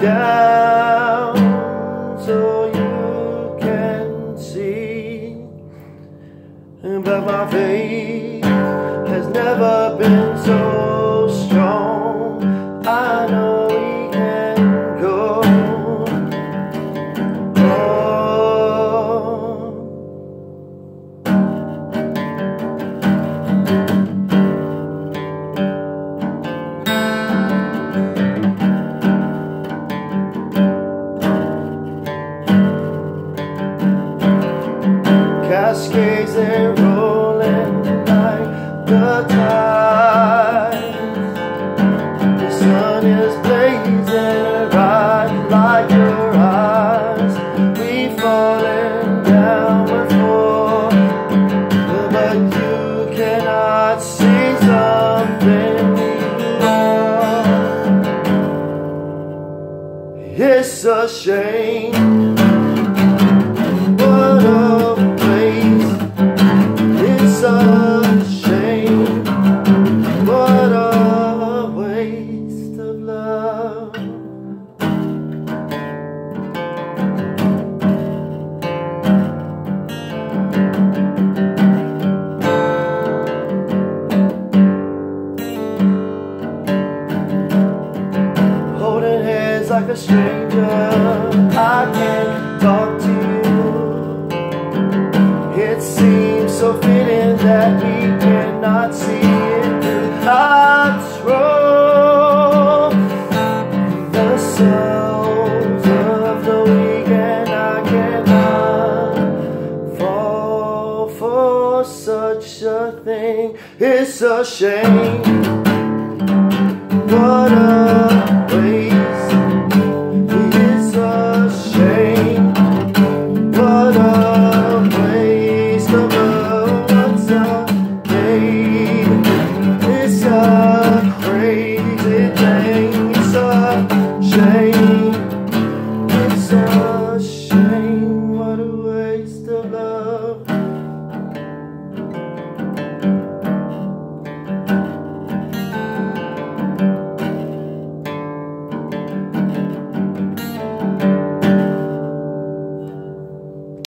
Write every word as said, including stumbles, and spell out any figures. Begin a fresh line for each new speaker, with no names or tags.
down so you can see. But my faith has never been so strong. I know we can go on. Cascades and rolling like the tide. The sun is blazing bright like your eyes. We've fallen down before, but you cannot see something new. It's a shame. What a It's a shame, what a waste of love. Holding hands like a stranger, I can't talk to you. It seems so fitting that we cannot see it through. Hearts roll the sounds of the weak, and I cannot fall for such a thing. It's a shame. What a waste. It's a shame. What a waste of love. What's a day?